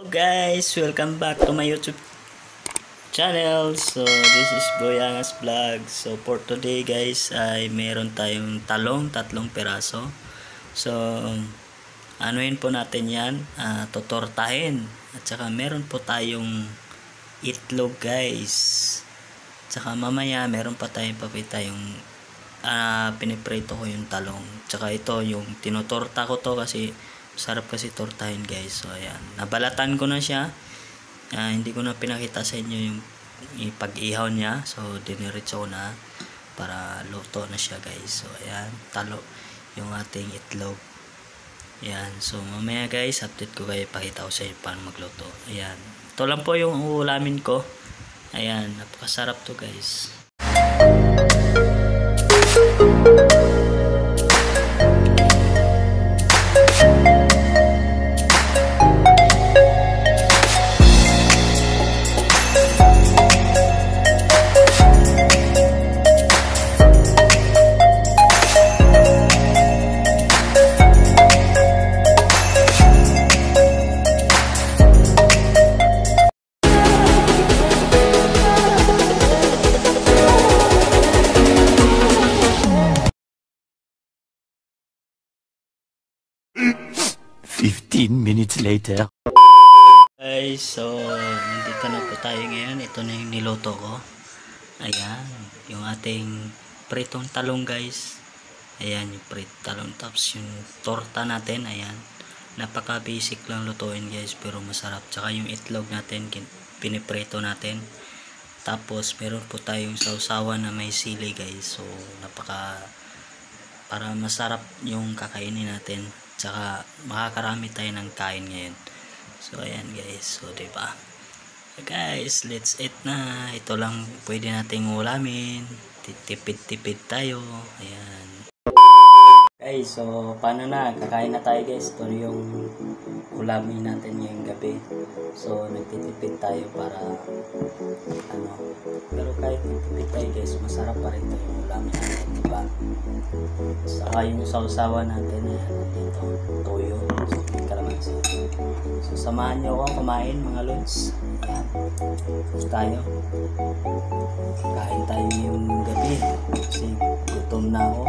Hello guys, welcome back to my YouTube channel. So this is Boy Angas Vlog. So for today guys ay meron tayong tatlong peraso. So anuin po natin yan, totortahin. At saka meron po tayong itlog guys. Tsaka mamaya meron pa tayong papita yung piniprito ko yung talong. Tsaka ito yung tinotorta ko to kasi sarap kasi tortahin guys. So ayan, nabalatan ko na siya. Hindi ko na pinakita sa inyo yung pag-ihaw niya. So diniretso ko na para luto na siya guys. So ayan, talo yung ating itlog. Ayan, so mamaya guys update ko kayo, pakita ko sa inyo paano magluto. Ayan, ito lang po yung uulamin ko. Ayan, napakasarap to guys. Minutes later. Guys, so nandito na po tayo ngayon. Ito na yung niluto ko. Ayan, yung ating pritong talong guys. Ayan, yung pritong talong. Tapos yung torta natin. Ayan, napaka basic lang lutuin guys, pero masarap. Tsaka yung itlog natin, piniprito natin. Tapos meron po tayong sausawan na may sili guys. So para masarap yung kakainin natin. Tsaka makakarami tayo ng kain ngayon. So ayan guys, so diba? So guys, let's eat na. Ito lang pwede nating ulamin. Tipid-tipid tayo. Ayan guys, so paano na? Kakain na tayo guys. Ito yung ulamin natin ngayong gabi. So nagtitipid tayo para pero kahit nagtitipid tayo guys, masarap pa rin yung ulamin natin, diba? Saka yung sausawan natin, dito toyo, kalamansi. So samahan nyo ako kumain mga lods. Ayan, tayo kain tayo yung gabi kasi gutom na ako.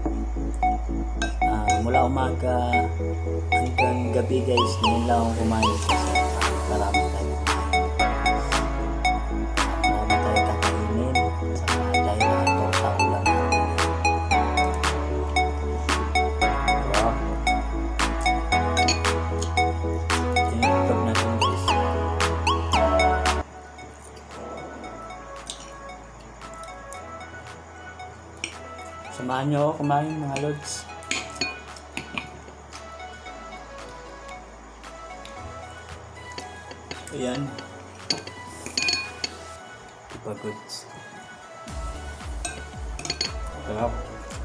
Mula umaga hanggang gabi guys, ngayon lang ako kumain kasi marami tayo kakainin. Saka dahil nakatorta ulam natin. Wow, tinitog natin guys. Samahan nyo ako kumain mga lods. Ayan, goods. Sarap.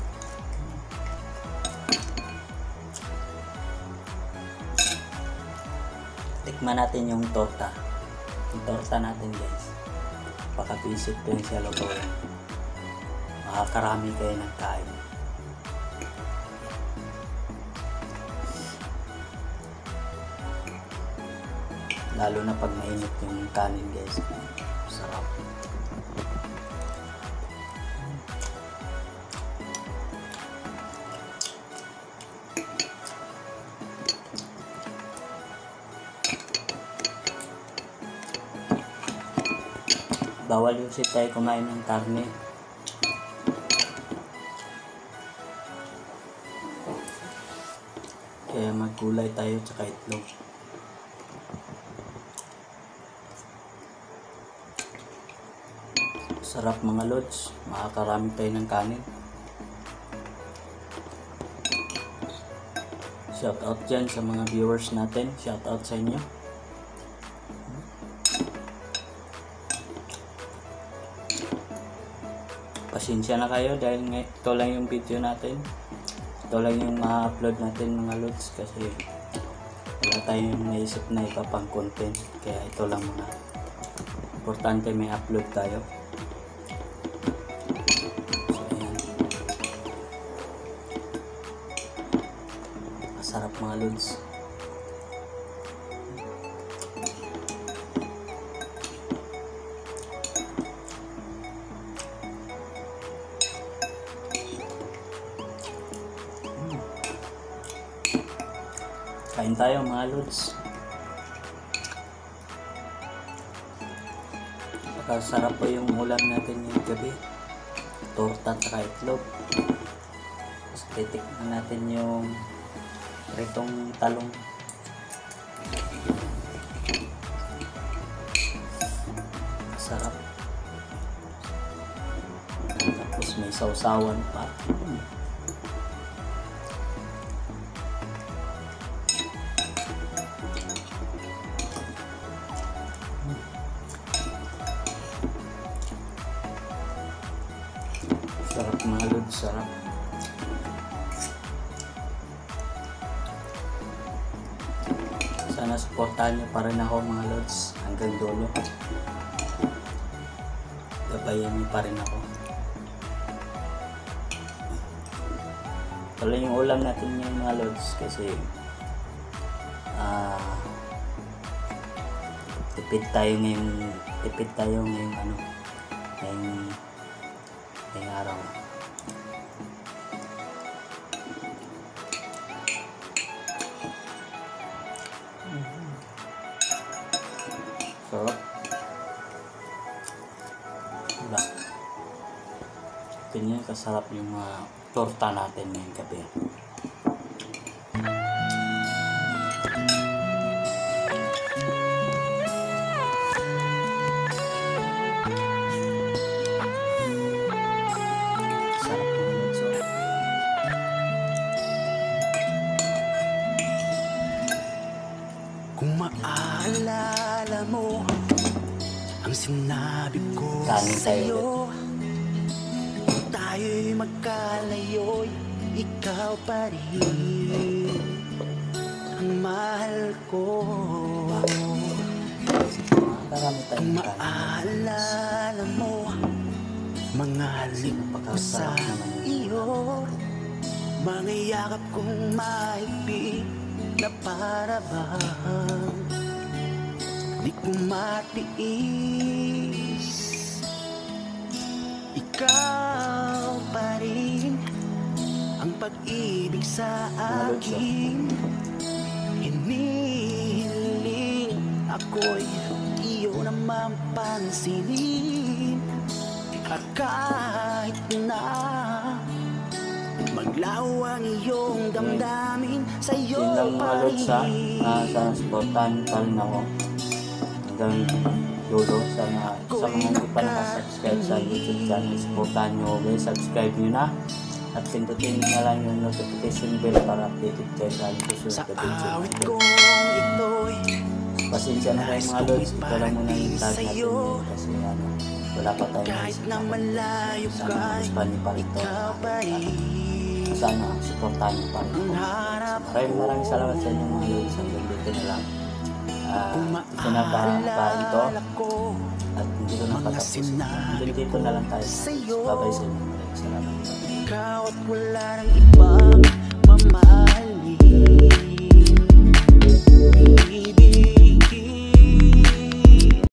Tikman natin yung torta. Yung torta natin guys, pakapisit ko yung siya lutuin. Makakarami kayo ng kain. Lalo na pag mainit yung kanin guys. Sarap. Bawal yung tayo kumain ng karne. Kaya magkulay tayo tsaka itlog. Sarap mga lods, makakarami tayo ng kanin. Shout out dyan sa mga viewers natin, shout out sa inyo. Pasensya na kayo dahil ito lang yung video natin. Ito lang yung ma-upload natin mga lods kasi wala tayong naisip na iba pang content. Kaya ito lang muna. Importante may upload tayo. Sarap mga lods. tayo mga lods. Sarap po yung ulam natin yung gabi. Torta at saka itlog. Tapos titikman natin yung pritong talong. Sarap. Tapos may sausawan pa. Sarap mga lods, sarap. Sana supportahan niyo pa rin ako mga lods hanggang dulo. Gabayan niyo pa rin ako. Tuloy yung ulam natin yung mga lods kasi tipid tayo ngayong ano, ngayong araw. Sarap. Diba? Ganyan kasarap yung torta natin ngayong gabi. Sarap naman. So, kung maaalala mo ang sinabi ko kanin tayo sa'yo, ulit. kung tayo'y magkalayo'y ikaw pa rin ang mahal ko. Marami Kung tayong kanin. maaalala mo mga halik ko sa iyo, mga yakap kong maibig na para bang di ko matiis. Ikaw pa rin ang pag-ibig sa akin. Hinihiling ako'y iyo naman pansinin. At kahit na maglaho ang iyong damdamin, sa'yo Yun lang mga pa lods ha. Sana supportahan pa rin ako hanggang dulo. Sana sa mga hindi pa nakasubscribe sa YouTube channel, supportahan nyo guys. Subscribe nyo na at pindutin na lang yung notification bell para updated kayo sa susunod na video. awit kong ito'y Pasensya na kayo mga lods. Ito lang muna yung tag natin ngayon kasi wala pa tayo kahit na malayo sana ka, gusto nyo pa rin ito. ikaw pa rin Sana supportahan nyo pa rin ang ako. harap Maraming salamat sa inyo mga lods. Hanggang dito na lang. kung Ito na ba ito maalala ko at hindi ko nakatapos. Hanggang dito na lang tayo. Bye-bye sa inyo. Maraming salamat. ikaw at wala nang ibang mamahalin.